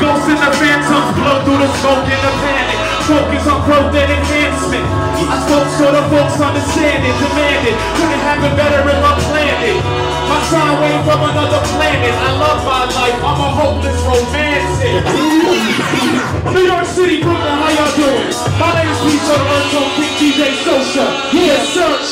Ghosts in the phantoms, blow through the smoke in the panic. Focus on growth and enhancement. I spoke so the folks understand it, demand it. Couldn't happen better if I planned it. My sign wave from another planet. I love my life, I'm a hopeless romantic. New York City, Brooklyn, how y'all doing? My name is Peace on the Earth on King DJ Sosa. Yes, search.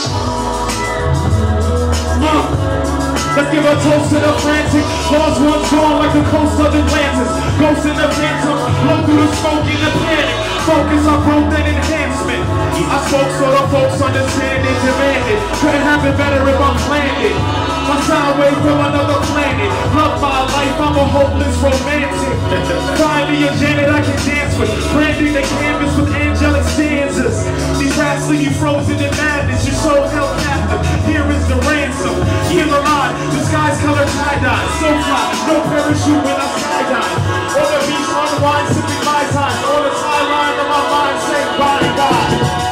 Let's give a toast to the frantic. Lost ones gone like the coast of Atlantis. Ghosts in the phantom, blow through the smoke in the panic. Focus on growth and enhancement. I spoke so the folks understand it, demand it. Couldn't happen better if I planned it. My sound wave from another planet. Love my life, I'm a hopeless romantic. Find me a Janet I can dance with. Branding the canvas with angelic stanzas. These raps leave you frozen in madness. Your soul held captive. Here is the ransom. Hear the line. The sky's colored tie-dye. So fly. No parachute when I skydive. On the beach, unwind, sipping my time. On the sideline of my mind, say bye-bye.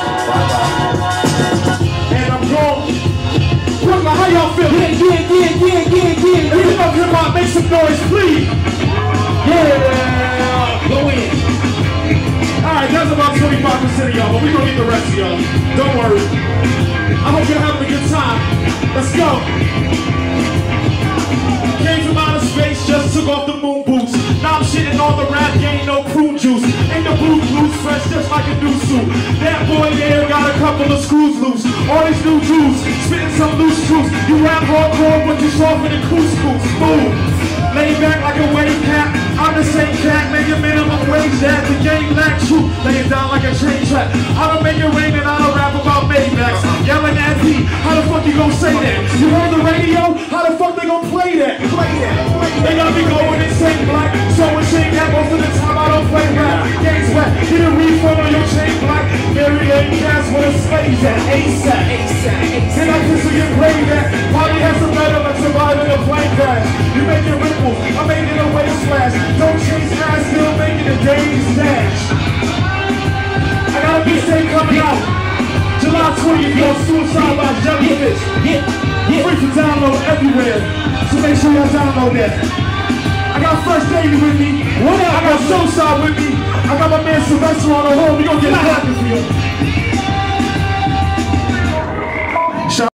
And I'm gone. Brooklyn, how y'all feel? Yeah. If you love hip-hop, make some noise, please. Yeah. Go in. Alright, that's about 25% of y'all, but we gonna get the rest of y'all. Don't worry. I hope you're having a good time. Let's go. Came from outer space, just took off the moon boots. Now I'm shitting on the rap game, no prune juice. Ain't the blue blues fresh, just like a new suit. That boy there got a couple of screws loose. All these new Jews, spitting some loose truths. You rap hardcore, but you softer than couscous. Boom. Lay back like a wave cap. I'm the same cat, make a minimum wage that the game lacks you. Lay it down like a train track. I don't make it rain and I don't rap about Maybachs. Yelling at me, how the fuck you gon' say that? You heard the radio? How the fuck they gon' play that? They gotta be going insane black. So and shake that most of the time I don't play rap. Game's wet, get a refund on your chain black. Mary Lane Cass where the slaves at ASAP. Then I pistol get played at. Probably has some better than surviving a plane crash. You make it ripples, I made it a wave splash. Don't chase fast, still making the days dash. I got a mixtape coming out July 20th, called Suicide by Jellyfish. Free to download everywhere, so make sure y'all download that. I got First Lady with me. I got Soulside with me. I got my man Sylvester on the horn. We gonna get it cracking for you.